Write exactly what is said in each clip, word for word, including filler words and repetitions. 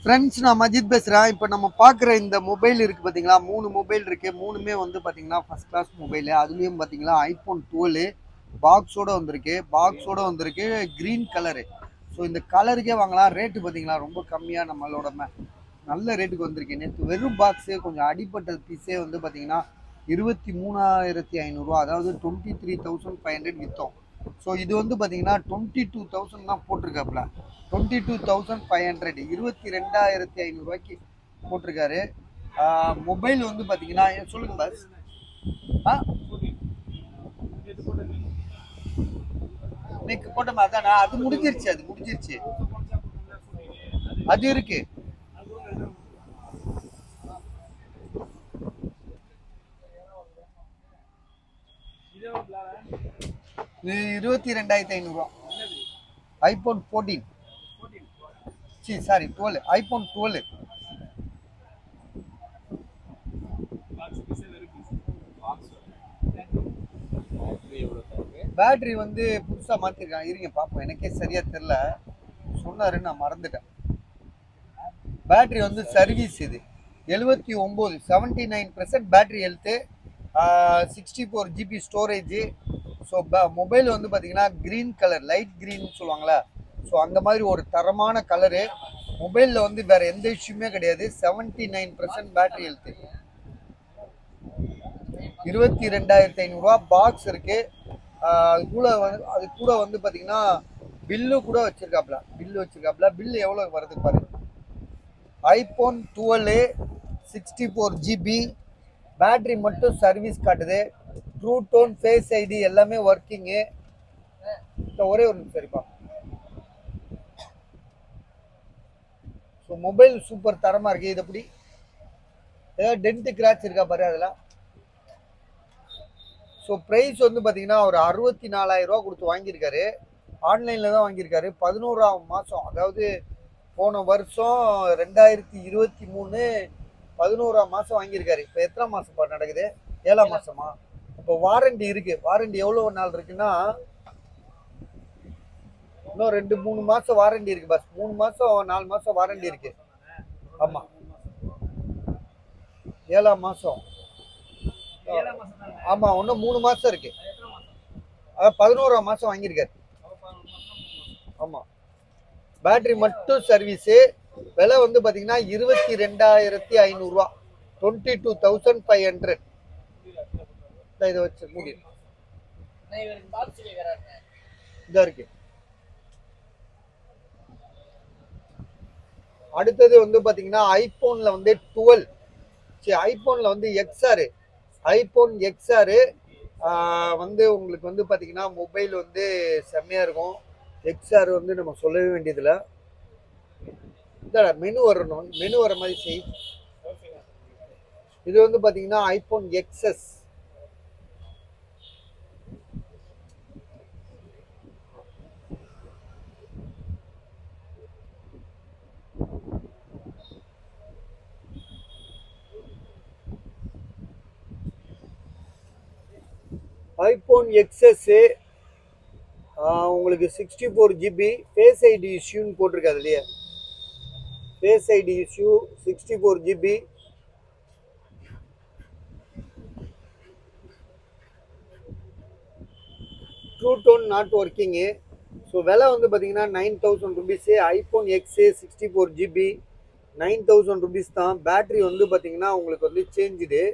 Friends, நான் மஜித் பேசுகிறேன். இப்போ நம்ம பார்க்குற இந்த மொபைல் இருக்குது பார்த்தீங்களா, மூணு மொபைல் இருக்குது. மூணுமே வந்து பார்த்தீங்கன்னா ஃபஸ்ட் கிளாஸ் மொபைலு. அதுலேயும் பார்த்தீங்களா ஐஃபோன் டுவெல் பாக்ஸோடு வந்திருக்கு. பாக்ஸோடு வந்திருக்கு க்ரீன் கலரு. ஸோ இந்த கலருக்கே வாங்கலாம். ரேட்டு பார்த்தீங்களா ரொம்ப கம்மியாக நம்மளோட மே நல்ல ரேட்டுக்கு வந்திருக்கு. நேற்று வெறும் பாக்ஸு கொஞ்சம் அடிப்பட்ட பீஸே வந்து பார்த்தீங்கன்னா இருபத்தி மூணாயிரத்தி ஐநூறுரூவா, அதாவது twenty three thousand five hundred விற்றோம். ஸோ இது வந்து பார்த்தீங்கன்னா டுவெண்ட்டி டூ தௌசண்ட் தான் போட்டிருக்காப்புல. Twenty two thousand five hundred இருபத்தி ரெண்டாயிரத்தி ஐநூறுரூவாய்க்கு போட்டிருக்காரு. மொபைல் வந்து பார்த்தீங்கன்னா சொல்லுங்க பஸ். ஆ இன்னைக்கு போட்டோம் அதானா, அது முடிஞ்சிருச்சு. அது முடிஞ்சிருச்சு அது இருக்கு. இருபத்தி ரெண்டாயிரத்தி ஐநூறுரூவா ஐபோன் ஃபோர்டீன். சி sorry twelve, iPhone twelve. Battery வந்து புதுசாக மாற்றிருக்காங்க. இருங்க பார்ப்போம், எனக்கே சரியாக தெரில. சொன்னாரு நான் மறந்துட்டேன். பேட்டரி வந்து சர்வீஸ் இது எழுபத்தி ஒம்பது seventy nine percent battery health, sixty four GB storage. So mobile வந்து பார்த்தீங்கன்னா க்ரீன் கலர், லைட் க்ரீன் சொல்லுவாங்களே, ஸோ அந்த மாதிரி ஒரு தரமான கலரு. மொபைலில் வந்து வேறு எந்த இஷ்யூமே கிடையாது. Seventy nine percent battery health. இருபத்தி ரெண்டாயிரத்தி ஐநூறுரூவா பாக்ஸ் இருக்குது. அது கூட வந்து அது கூட வந்து பார்த்தீங்கன்னா பில்லு கூட வச்சுருக்காப்புல. பில்லு வச்சுருக்காப்புல. பில்லு எவ்வளோ வருது பாரு. IPhone twelve sixty four GB, battery மட்டும் சர்வீஸ் காட்டுது. ட்ரூ டோன், ஃபேஸ் ஐடி எல்லாமே ஒர்க்கிங்கு. ஒரே ஒரு நிமிஷம் சரிப்பா. ஸோ மொபைல் சூப்பர் தரமாக இருக்குது. இது எப்படி ஏதாவது டென்ட்டு கிராச் இருக்கா பாரு அதில். ஸோ ப்ரைஸ் வந்து பார்த்தீங்கன்னா ஒரு அறுபத்தி நாலாயிரரூவா கொடுத்து வாங்கியிருக்காரு. ஆன்லைனில் தான் வாங்கியிருக்காரு. பதினோராம் மாதம், அதாவது போன வருஷம் ரெண்டாயிரத்தி இருபத்தி மூணு பதினோராம் மாதம் வாங்கியிருக்காரு. இப்போ எத்தனை மாதம் நடக்குது? ஏழாம் மாதமா? இப்போ வாரண்டி இருக்குது. வாரண்டி எவ்வளோ நாள் இருக்குன்னா இன்னும் ரெண்டு மூணு மாதம் வாரண்டி இருக்குது பஸ். மூணு மாதம் நாலு மாதம் வாரண்டி இருக்குது. ஆமாம், ஏழாம் மாதம். ஆமாம், இன்னும் மூணு மாதம் இருக்குது. அதான் பதினோராம் மாதம் வாங்கியிருக்காரு. ஆமாம், பேட்டரி மட்டும் சர்வீஸு. விலை வந்து பார்த்தீங்கன்னா இருபத்தி ரெண்டாயிரத்தி ஐநூறுரூவா, twenty two thousand five hundred. இதை வச்சு முடியும் இதாக இருக்கு. அடுத்தது வந்து பார்த்தீங்கன்னா ஐஃபோனில் வந்து டுவெல், சரி ஐஃபோனில் வந்து எக்ஸ்ஆர், ஐஃபோன் எக்ஸ்ஆர் வந்து உங்களுக்கு வந்து பார்த்தீங்கன்னா மொபைல் வந்து செம்மையாக இருக்கும். எக்ஸ்ஆர் வந்து நம்ம சொல்லவே வேண்டியதில்லை. இந்த மெனு வரணும், மெனு வர மாதிரி செய். இது வந்து பார்த்தீங்கன்னா ஐஃபோன் எக்ஸ்எஸ். ஐஃபோன் எக்ஸ்எஸ் உங்களுக்கு sixty four GB, face ID இஷ்யூன்னு போட்டிருக்காது இல்லையா? Face ID issue, sixty four GB, true tone not working. So விலை வந்து பார்த்தீங்கன்னா nine thousand rupees. IPhone X sixty four GB nine thousand rupees தான். Battery வந்து பார்த்தீங்கன்னா உங்களுக்கு வந்து சேஞ்சுடு.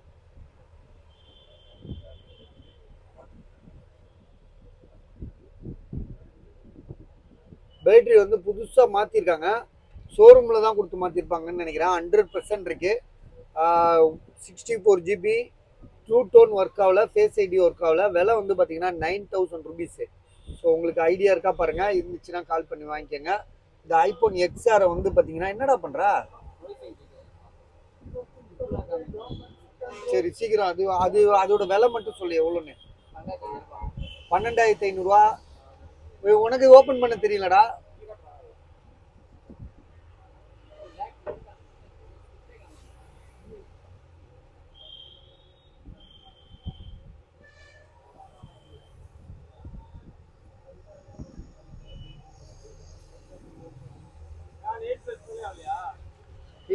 பேட்டரி வந்து புதுசாக மாற்றிருக்காங்க. ஷோரூமில் தான் கொடுத்து மாற்றிருப்பாங்கன்னு நினைக்கிறேன். ஹண்ட்ரட் பர்சன்ட் இருக்குது. Sixty four GB, true tone work ஆகல, ஃபேஸ் ஐடி ஒர்க் ஆகல. விலை வந்து பார்த்தீங்கன்னா நைன் தௌசண்ட் ருபீஸு. ஸோ உங்களுக்கு ஐடியா இருக்கா பாருங்கள். இருந்துச்சுன்னா கால் பண்ணி வாங்கிக்கோங்க. இந்த ஐஃபோன் எக்ஸ்ஆரை வந்து பார்த்தீங்கன்னா என்னடா பண்ணுறா? சரி சீக்கிரம் அது அது அதோட விலை மட்டும் சொல்லு எவ்வளோன்னு. பன்னெண்டாயிரத்தி ஐநூறுரூவா. உனக்கு ஓப்பன் பண்ண தெரியலடா.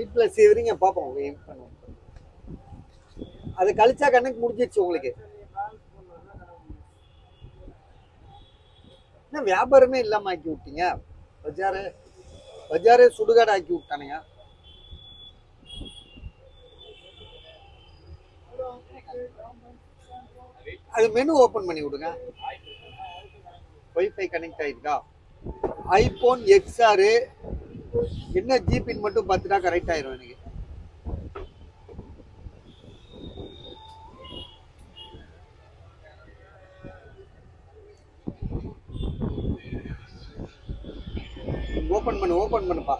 எயிட் ப்ளஸ் எவரிங்க பார்ப்போம் வெயிட் பண்ணுவோம். அது கழிச்சா கணக்கு முடிஞ்சிச்சு உங்களுக்கு. என்ன வியாபாரமே இல்லாம ஆக்கி விட்டீங்க. பஜாரு பஜாரே சுடுகாடு ஆக்கி விட்டானுங்க. அது மெனு ஓபன் பண்ணி விடுங்க. வைஃபை கனெக்ட் ஆயிருக்கா? ஐபோன் எக்ஸ்ஆர் என்ன ஜிபின்னு மட்டும் பார்த்துட்டா கரெக்ட் ஆயிரும் எனக்கு. ஓபன் பண்ணு ஓபன் பண்ணுப்பா.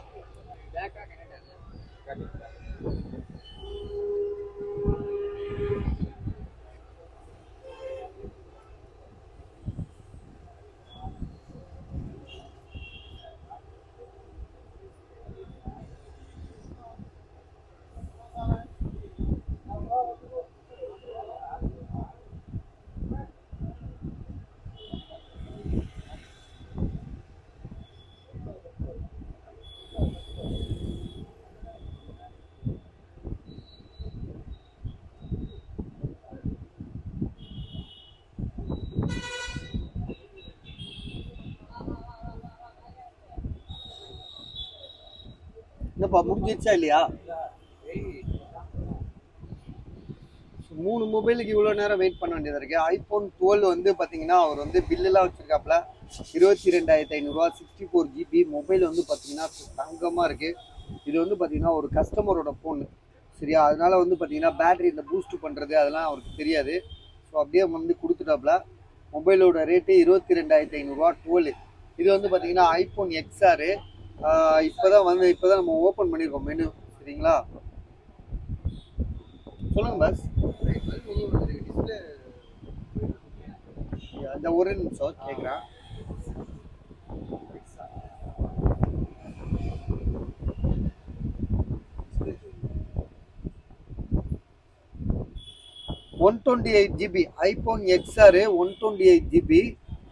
என்னப்பா முடிஞ்சிச்சா இல்லையா? மூணு மொபைலுக்கு இவ்வளோ நேரம் வெயிட் பண்ண வேண்டியதாக இருக்குது. ஐஃபோன் டுவெல் வந்து பார்த்தீங்கன்னா அவர் வந்து பில்லுலாம் வச்சுருக்காப்புல இருபத்தி ரெண்டாயிரத்தி ஐநூறுரூவா சிக்ஸ்டி ஃபோர் ஜிபி மொபைல் வந்து பார்த்தீங்கன்னா தங்கமாக இருக்குது. இது வந்து பார்த்தீங்கன்னா ஒரு கஸ்டமரோட ஃபோனு சரியா, அதனால வந்து பார்த்தீங்கன்னா பேட்டரி இந்த பூஸ்ட் பண்ணுறது அதெல்லாம் அவருக்கு தெரியாது. ஸோ அப்படியே வந்து கொடுத்துட்டாப்புல. மொபைலோட ரேட்டு இருபத்தி ரெண்டாயிரத்தி ஐநூறுரூவா டுவெல். இது வந்து பார்த்தீங்கன்னா ஐஃபோன் எக்ஸ்ஆர். இப்போதான் வந்து இப்போதான் நம்ம ஓப்பன் பண்ணியிருக்கோம் மெனு சரிங்களா. சொல்லுங்க பாஸ். அந்த ஒரு நிமிஷம் கேட்குறேன். One twenty eight GB iPhone XR one twenty eight GB.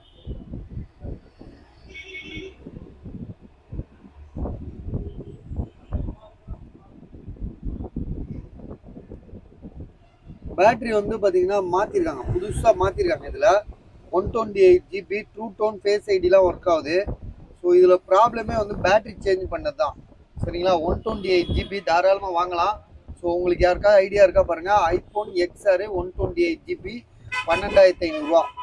Battery வந்து பார்த்தீங்கன்னா மாற்றிருக்காங்க, புதுசாக மாற்றிருக்காங்க. இதில் one twenty eight GB true tone face ஐடிலாம் ஒர்க் ஆகுது. ஸோ இதில் ப்ராப்ளமே வந்து பேட்டரி சேஞ்ச் பண்ணது தான் சரிங்களா. ஒன் டுவெண்ட்டி எயிட் ஜிபி தாராளமாக வாங்கலாம். ஸோ உங்களுக்கு யாருக்காவது ஐடியா இருக்கா பாருங்கள். IPhone XR one twenty eight GB பன்னெண்டாயிரத்தி ஐநூறுரூவா.